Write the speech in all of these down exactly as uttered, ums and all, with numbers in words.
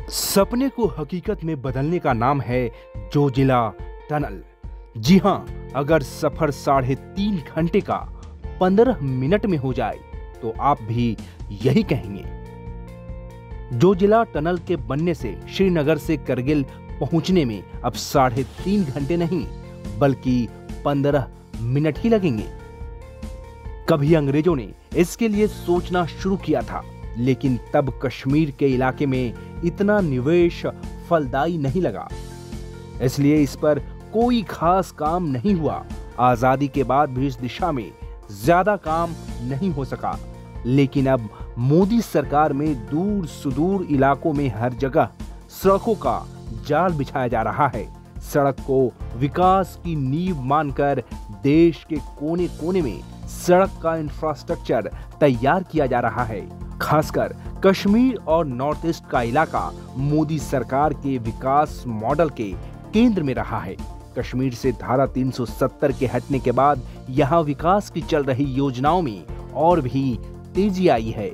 सपने को हकीकत में बदलने का नाम है जोजिला टनल। जी हां, अगर सफर साढ़े तीन घंटे का पंद्रह मिनट में हो जाए तो आप भी यही कहेंगे। जोजिला टनल के बनने से श्रीनगर से करगिल पहुंचने में अब साढ़े तीन घंटे नहीं बल्कि पंद्रह मिनट ही लगेंगे। कभी अंग्रेजों ने इसके लिए सोचना शुरू किया था, लेकिन तब कश्मीर के इलाके में इतना निवेश फलदायी नहीं लगा, इसलिए इस पर कोई खास काम नहीं हुआ। आजादी के बाद भी इस दिशा में ज्यादा काम नहीं हो सका, लेकिन अब मोदी सरकार में दूर सुदूर इलाकों में हर जगह सड़कों का जाल बिछाया जा रहा है। सड़क को विकास की नींव मानकर देश के कोने कोने में सड़क का इंफ्रास्ट्रक्चर तैयार किया जा रहा है। खासकर कश्मीर और नॉर्थ ईस्ट का इलाका मोदी सरकार के विकास मॉडल के केंद्र में रहा है। कश्मीर से धारा तीन सौ सत्तर के हटने के बाद यहां विकास की चल रही योजनाओं में और भी तेजी आई है।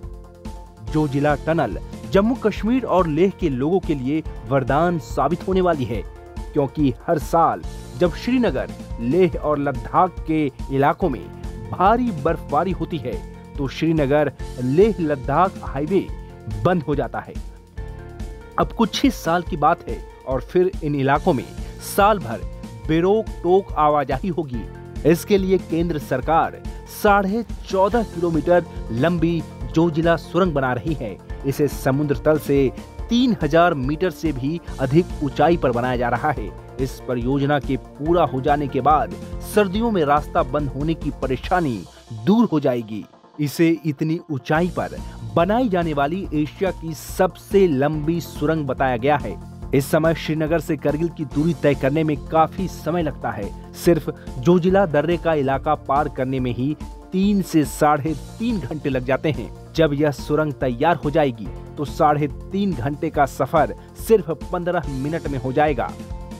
जोजिला टनल जम्मू कश्मीर और लेह के लोगों के लिए वरदान साबित होने वाली है, क्योंकि हर साल जब श्रीनगर, लेह और लद्दाख के इलाकों में भारी बर्फबारी होती है तो श्रीनगर लेह लद्दाख हाईवे बंद हो जाता है। अब कुछ ही साल की बात है और फिर इन इलाकों में साल भर बेरोक टोक आवाजाही होगी। इसके लिए केंद्र सरकार साढ़े चौदह किलोमीटर लंबी जोजिला सुरंग बना रही है। इसे समुद्र तल से तीन हजार मीटर से भी अधिक ऊंचाई पर बनाया जा रहा है। इस परियोजना के पूरा हो जाने के बाद सर्दियों में रास्ता बंद होने की परेशानी दूर हो जाएगी। इसे इतनी ऊंचाई पर बनाई जाने वाली एशिया की सबसे लंबी सुरंग बताया गया है। इस समय श्रीनगर से करगिल की दूरी तय करने में काफी समय लगता है। सिर्फ जोजिला दर्रे का इलाका पार करने में ही तीन से साढ़े तीन घंटे लग जाते हैं। जब यह सुरंग तैयार हो जाएगी तो साढ़े तीन घंटे का सफर सिर्फ पंद्रह मिनट में हो जाएगा।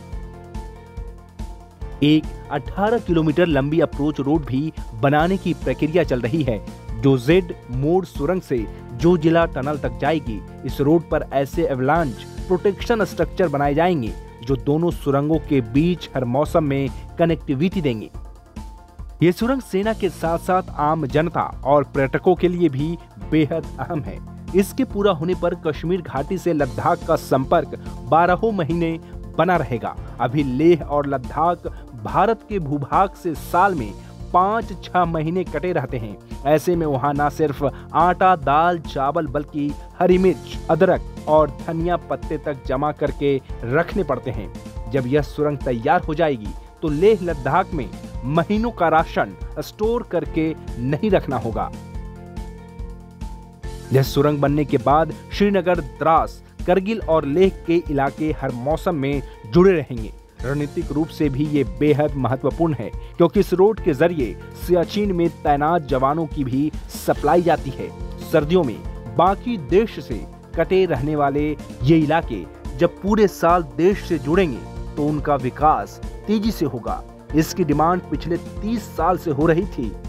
एक अठारह किलोमीटर लंबी अप्रोच रोड भी बनाने की प्रक्रिया चल रही है, जो जेड मोड़ सुरंग से जोजिला टनल तक जाएगी। इस रोड पर ऐसे एवलांच प्रोटेक्शन स्ट्रक्चर बनाए जाएंगे जो दोनों सुरंगों के बीच हर मौसम में कनेक्टिविटी देंगे। ये सुरंग सेना के साथ साथ आम जनता और पर्यटकों के लिए भी बेहद अहम है। इसके पूरा होने पर कश्मीर घाटी से लद्दाख का संपर्क बारहों महीने बना रहेगा। अभी लेह और लद्दाख भारत के भूभाग से साल में पाँच छह महीने कटे रहते हैं। ऐसे में वहाँ न सिर्फ आटा, दाल, चावल बल्कि हरी मिर्च, अदरक और धनिया पत्ते तक जमा करके रखने पड़ते हैं। जब यह सुरंग तैयार हो जाएगी तो लेह लद्दाख में महीनों का राशन स्टोर करके नहीं रखना होगा। यह सुरंग बनने के बाद श्रीनगर, द्रास, करगिल और लेह के इलाके हर मौसम में जुड़े रहेंगे। रणनीतिक रूप से भी ये बेहद महत्वपूर्ण है, क्योंकि इस रोड के जरिए सियाचिन में तैनात जवानों की भी सप्लाई जाती है। सर्दियों में बाकी देश से कटे रहने वाले ये इलाके जब पूरे साल देश से जुड़ेंगे तो उनका विकास तेजी से होगा। इसकी डिमांड पिछले तीस साल से हो रही थी।